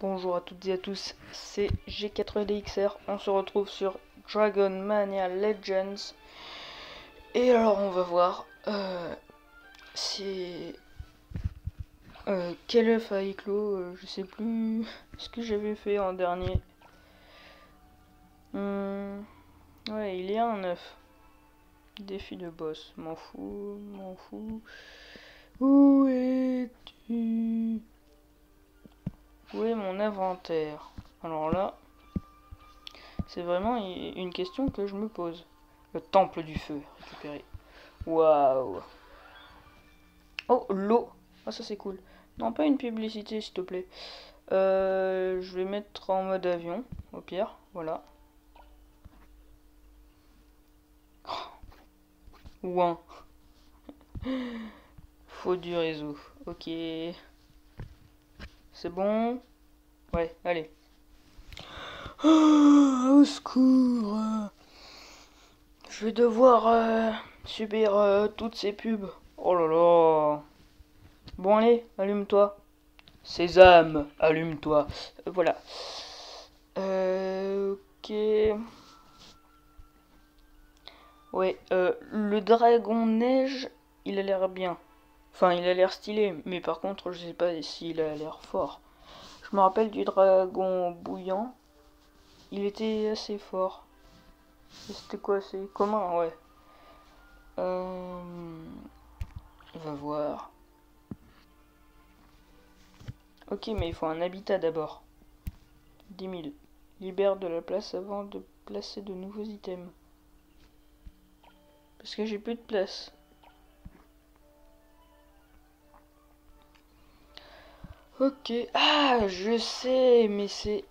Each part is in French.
Bonjour à toutes et à tous, c'est G4DXR, on se retrouve sur Dragon Mania Legends. Et alors on va voir c'est quel œuf a éclos, je sais plus ce que j'avais fait en dernier. Ouais, il y a un œuf. Défi de boss, m'en fous, m'en fous. Où es-tu? Où est mon inventaire? Alors là, c'est vraiment une question que je me pose. Le temple du feu, récupéré. Waouh. Oh, l'eau. Ah, ça c'est cool. Non, pas une publicité, s'il te plaît. Je vais mettre en mode avion, au pire. Voilà. Ouin. Faut du réseau. Ok. C'est bon? Ouais, allez. Au secours. Je vais devoir subir toutes ces pubs. Oh là là. Bon allez, allume-toi. Sésame, allume-toi. Voilà. Ok. Ouais, le dragon neige, il a l'air bien. Enfin, il a l'air stylé, mais par contre, je sais pas s'il a l'air fort. Je me rappelle du dragon bouillant. Il était assez fort. C'était quoi? C'est commun, ouais. On va voir. Ok, mais il faut un habitat d'abord. 10 000. Libère de la place avant de placer de nouveaux items. Parce que j'ai plus de place. Ok. Ah, je sais, mais c'est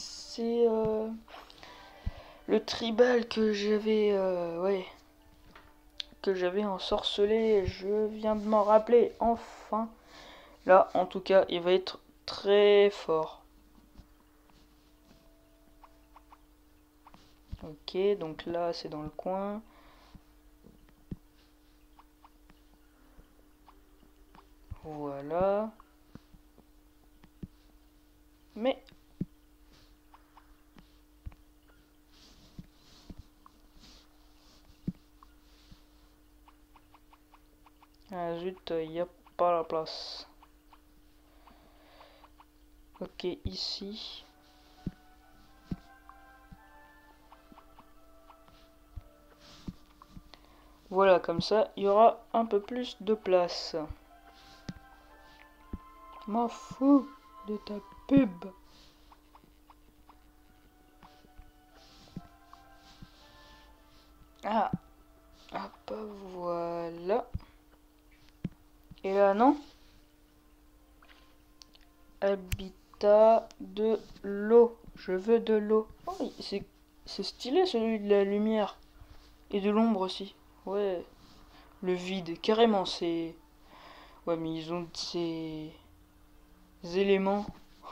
le tribal que j'avais ouais, que j'avais ensorcelé. Je viens de m'en rappeler enfin. Là, en tout cas, il va être très fort. Ok, donc là, c'est dans le coin. Voilà. Mais ah zut, il n'y a pas la place. Ok, ici. Voilà, comme ça, il y aura un peu plus de place. M'en fous de ta pub. Ah, hop, voilà. Et là, non. Habitat de l'eau. Je veux de l'eau. Oh, c'est stylé celui de la lumière. Et de l'ombre aussi. Ouais. Le vide, carrément, c'est... Ouais, mais ils ont ces éléments.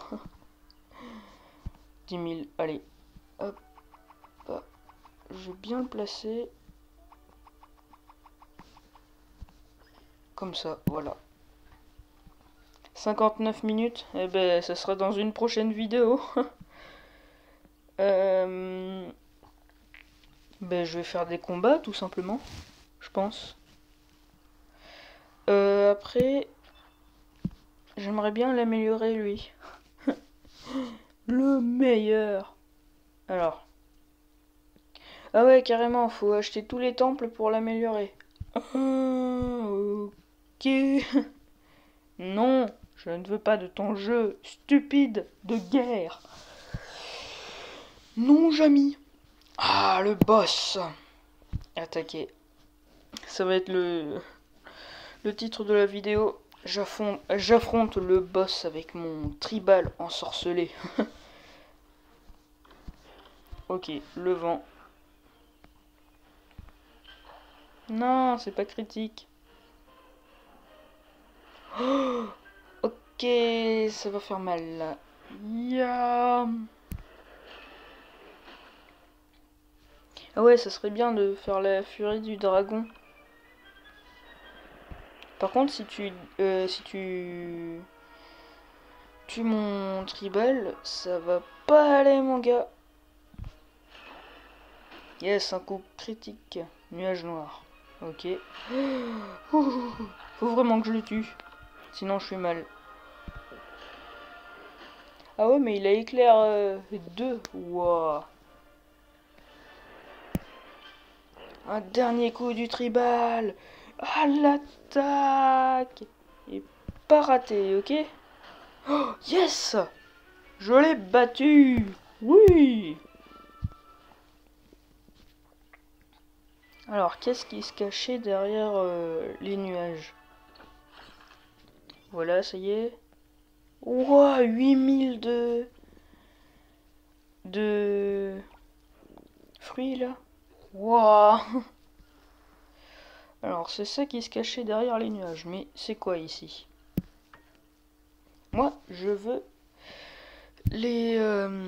10 000. Allez. Hop. Hop. Je vais bien le placer. Comme ça, voilà. 59 minutes. Eh ben, ça sera dans une prochaine vidéo. Ben, je vais faire des combats, tout simplement. Je pense. Après, j'aimerais bien l'améliorer, lui. Le meilleur. Alors. Ah ouais, carrément, faut acheter tous les temples pour l'améliorer. Ok. Non, je ne veux pas de ton jeu stupide de guerre. Non, Jamy. Ah, le boss. Attaquer. Ça va être le titre de la vidéo. J'affronte le boss avec mon tribal ensorcelé. Ok, le vent. Non, c'est pas critique. Oh, ok, ça va faire mal là. Yeah. Ah ouais, ça serait bien de faire la furie du dragon. Par contre, si tu tue mon tribal, ça va pas aller mon gars. Yes, un coup critique. Nuage noir. Ok. Faut vraiment que je le tue. Sinon je suis mal. Ah ouais, mais il a éclair 2. Wow. Un dernier coup du tribal. Ah, l'attaque. Et pas raté, ok? Oh, yes! Je l'ai battu! Oui! Alors, qu'est-ce qui se cachait derrière les nuages? Voilà, ça y est. Ouah, 8000 de fruits là. Ouah! Alors, c'est ça qui se cachait derrière les nuages. Mais c'est quoi ici? Moi, je veux les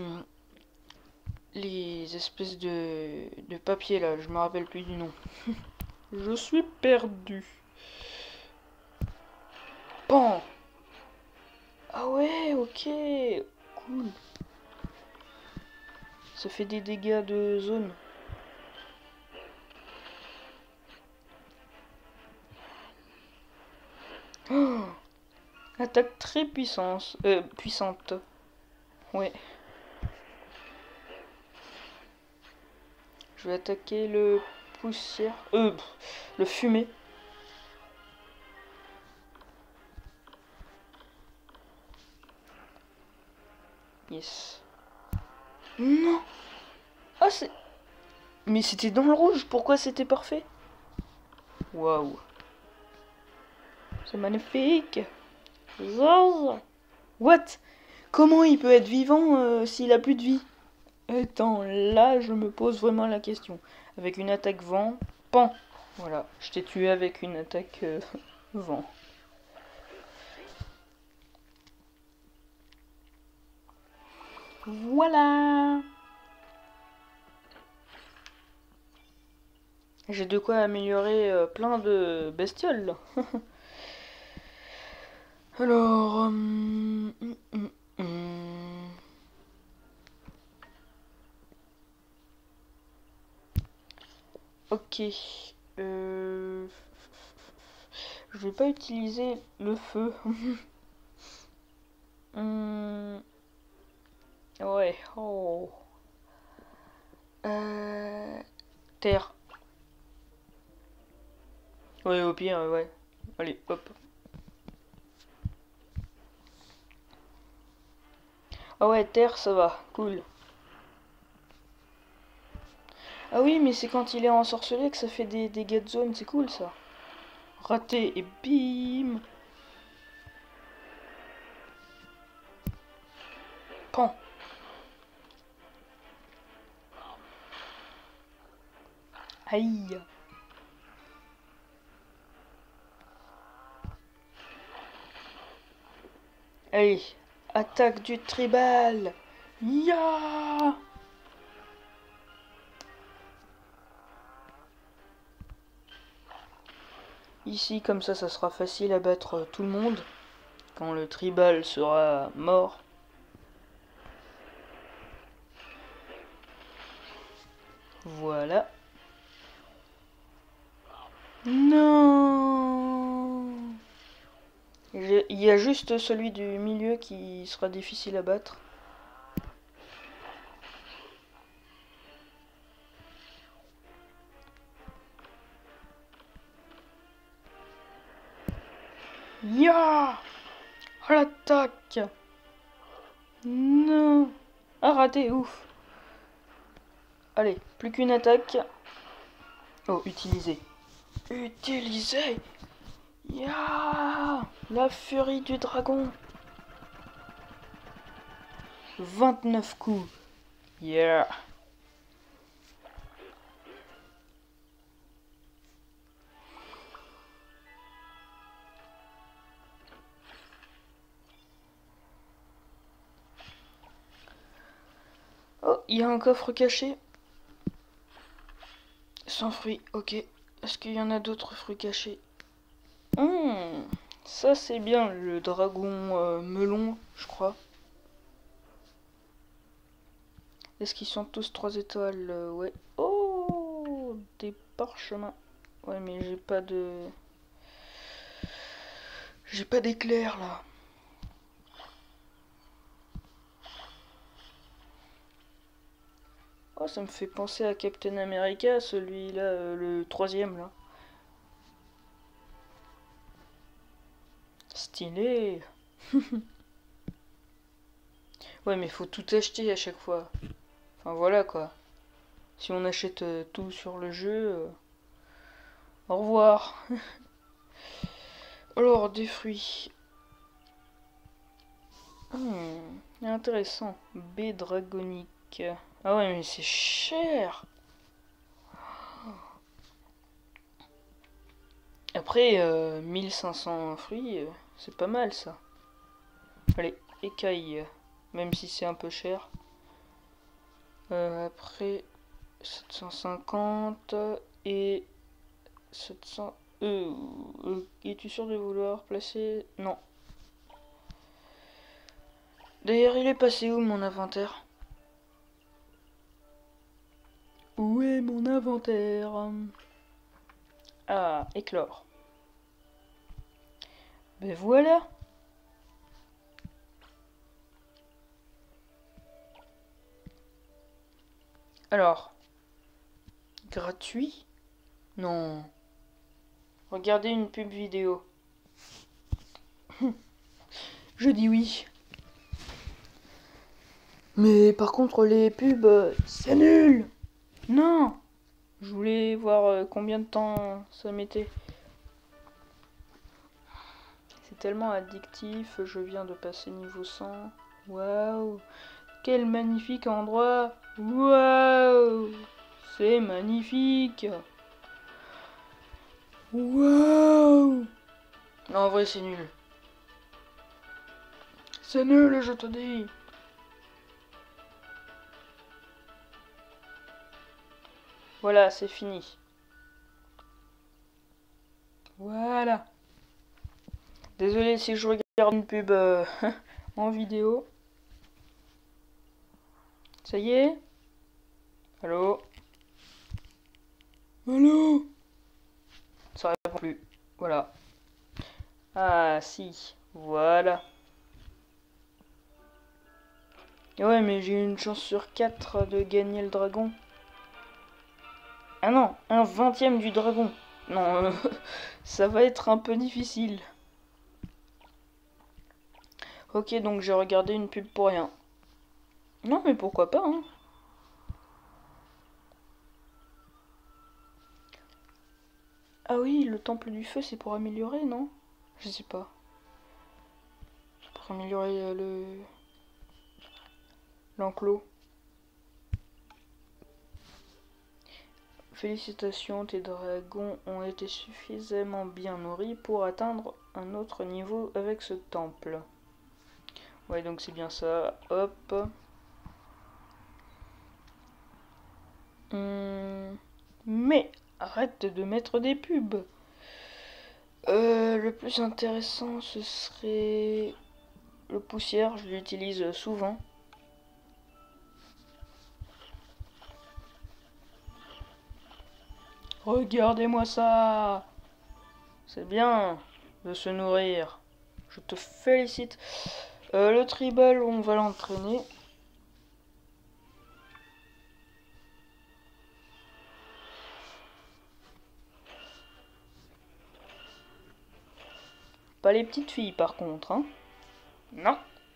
espèces de papier là. Je me rappelle plus du nom. Je suis perdu. Bon. Ah ouais, ok. Cool. Ça fait des dégâts de zone. Oh, attaque très puissante. Ouais. Je vais attaquer le poussière. Le fumée. Yes. Non. Ah, c'est... Mais c'était dans le rouge. Pourquoi c'était parfait? Waouh. C'est magnifique. Zaz. What? Comment il peut être vivant s'il a plus de vie? Attends, là je me pose vraiment la question. Avec une attaque vent, pan. Voilà, je t'ai tué avec une attaque vent. Voilà. J'ai de quoi améliorer plein de bestioles là. Alors... Ok. Je vais pas utiliser le feu. Ouais. Oh. Terre. Ouais, au pire, ouais. Allez, hop. Ah ouais, terre, ça va. Cool. Ah oui, mais c'est quand il est ensorcelé que ça fait des dégâts de zone. C'est cool, ça. Raté et bim. Pan. Aïe. Allez, attaque du tribal. Ya. Ici, comme ça sera facile à battre tout le monde. Quand le tribal sera mort. Voilà. Non. Il y a juste celui du milieu qui sera difficile à battre. Ya. Oh, l'attaque. Non. Ah, raté, ouf. Allez, plus qu'une attaque. Oh, utiliser. Utiliser. Ya. La furie du dragon. 29 coups. Yeah. Oh, il y a un coffre caché. Sans fruits, ok. Est-ce qu'il y en a d'autres fruits cachés? Ça c'est bien, le dragon melon, je crois. Est-ce qu'ils sont tous 3 étoiles? Ouais. Oh, des parchemins. Ouais, mais j'ai pas de... J'ai pas d'éclair là. Oh, ça me fait penser à Captain America, celui-là, le 3e là. Stylé. Ouais, mais faut tout acheter à chaque fois. Enfin voilà quoi. Si on achète tout sur le jeu, au revoir. Alors, des fruits. Intéressant. Baie dragonique. Ah ouais, mais c'est cher. Après, 1500 fruits, c'est pas mal ça. Allez, écaille. Même si c'est un peu cher. Après, 750 et 700... es-tu sûr de vouloir placer... Non. D'ailleurs, il est passé où mon inventaire? Où est mon inventaire? Ah, éclore. Ben voilà. Alors, gratuit? Non. Regardez une pub vidéo. Je dis oui. Mais par contre, les pubs, c'est nul. Non. Je voulais voir combien de temps ça mettait. C'est tellement addictif. Je viens de passer niveau 100. Waouh. Quel magnifique endroit. Waouh. C'est magnifique. Waouh. Non, en vrai, c'est nul. C'est nul, je te dis. Voilà, c'est fini. Voilà. Désolé si je regarde une pub en vidéo. Ça y est? Allô? Allô? Ça répond plus. Voilà. Ah si. Voilà. Et ouais, mais j'ai une chance sur 4 de gagner le dragon. Ah non, un 20e du dragon. Non, ça va être un peu difficile. Ok, donc j'ai regardé une pub pour rien. Non, mais pourquoi pas, hein. Ah oui, le temple du feu, c'est pour améliorer, non? Je sais pas. C'est pour améliorer l'enclos. Félicitations, tes dragons ont été suffisamment bien nourris pour atteindre un autre niveau avec ce temple. Ouais, donc c'est bien ça. Hop. Mais arrête de mettre des pubs. Le plus intéressant, ce serait le poussière. Je l'utilise souvent. Regardez-moi ça. C'est bien de se nourrir. Je te félicite. Le tribal, on va l'entraîner. Pas les petites filles par contre, hein. Non.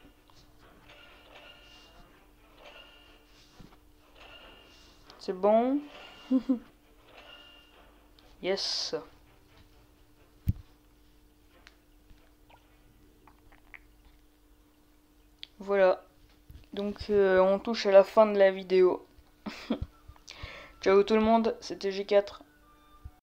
C'est bon. Yes. Voilà. Donc on touche à la fin de la vidéo. Ciao tout le monde, c'était G4.